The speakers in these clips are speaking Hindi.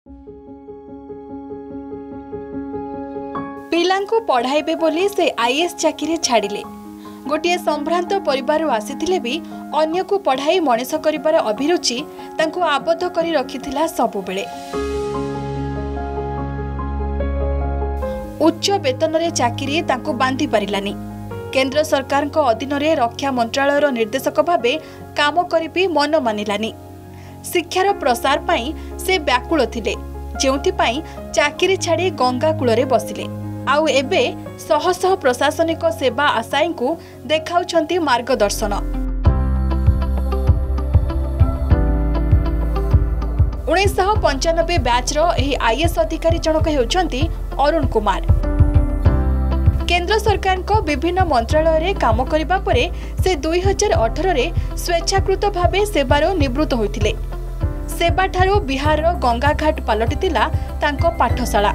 पिलांकु पढ़ाइबे बोली से आईएएस चाकरी छाड़िले। गोटे संभ्रांत परिवार आसीथिले भी अन्य को पढ़ाई मनीष करिबार अभिरुचि तांको आबद्ध करी रखिथिला सबुबेले। उच्च वेतन रे चाकरी तांको बांधी परिलानी। केंद्र सरकार को अधीन रे रक्षा मंत्रालय निर्देशक भाबे काम करी भी मन मानिलानी। शिक्षार प्रसार पाई से व्याकुल थिले, जेउथि पाई चाकरी छाड़ी गंगा कूल रे बसिले। आउ एबे शह शह प्रशासनिक सेवा आशायी को देखाउछंती मार्गदर्शन। 1995 बैच रो एही आईएएस अधिकारी जनक हेउछंती अरुण कुमार। केंद्र सरकार को विभिन्न मंत्रालय रे काम करिबा परे से 2018 रे स्वेच्छाकृत भावे सेवारो निवृत्त होइथिले। सेवा ठारो बिहार रो गंगाघाट पलटितिला तांको पाठशाला,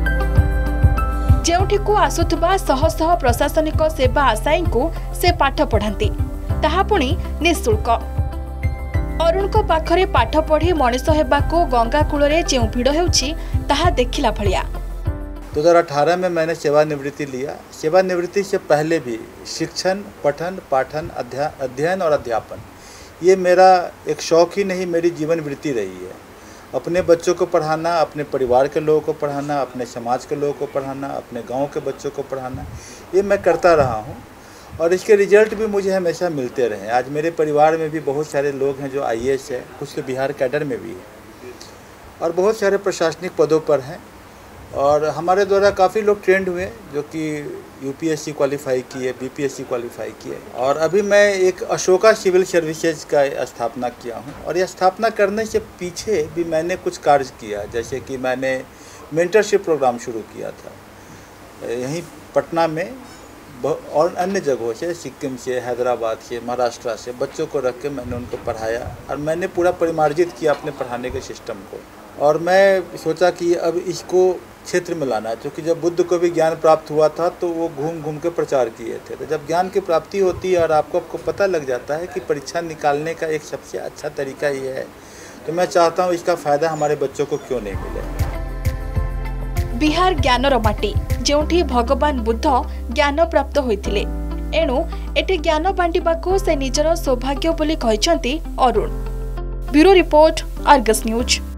जेउठी को आसुथबा शह शह प्रशासनिक सेवा आशायी को से पाठ पढ़ाती, ताहा पुणी निःशुल्क। अरुण को पाखरे पाठ पढ़ी मनीष हेबाको गंगा कूल रे जेउ भिड़ हेउछि ताहा देखिला भलिया। 2018 में मैंने सेवानिवृत्ति लिया। सेवानिवृत्ति से पहले भी शिक्षण, पठन, पाठन, अध्ययन और अध्यापन ये मेरा एक शौक ही नहीं, मेरी जीवन वृत्ति रही है। अपने बच्चों को पढ़ाना, अपने परिवार के लोगों को पढ़ाना, अपने समाज के लोगों को पढ़ाना, अपने गांव के बच्चों को पढ़ाना, ये मैं करता रहा हूं और इसके रिजल्ट भी मुझे हमेशा मिलते रहे। आज मेरे परिवार में भी बहुत सारे लोग हैं जो आईएएस है, कुछ तो बिहार कैडर में भी है और बहुत सारे प्रशासनिक पदों पर हैं। और हमारे द्वारा काफ़ी लोग ट्रेंड हुए जो कि यूपीएससी क्वालिफाई किए, बीपीएससी क्वालिफाई किए। और अभी मैं एक अशोका सिविल सर्विसेज का स्थापना किया हूं और यह स्थापना करने से पीछे भी मैंने कुछ कार्य किया, जैसे कि मैंने मेंटरशिप प्रोग्राम शुरू किया था यहीं पटना में और अन्य जगहों से, सिक्किम से, हैदराबाद से, महाराष्ट्र से बच्चों को रख के मैंने उनको पढ़ाया और मैंने पूरा परिमार्जित किया अपने पढ़ाने के सिस्टम को। और मैं सोचा कि अब इसको क्षेत्र में लाना है, क्योंकि जब बुद्ध को भी ज्ञान प्राप्त हुआ था तो वो घूम घूम के प्रचार किए थे। तो जब ज्ञान की प्राप्ति होती है और आपको पता लग जाता है कि परीक्षा निकालने का एक सबसे अच्छा तरीका ये है, तो मैं चाहता हूँ इसका फायदा हमारे बच्चों को क्यों नहीं मिले। बिहार ज्ञानर माटी, जेउठी भगवान बुद्ध ज्ञान प्राप्त होइथिले, एणु एटी ज्ञान बांटिबाको से निजर सौभाग्य बोली कहिसंती Arun. Bureau report, Argus news.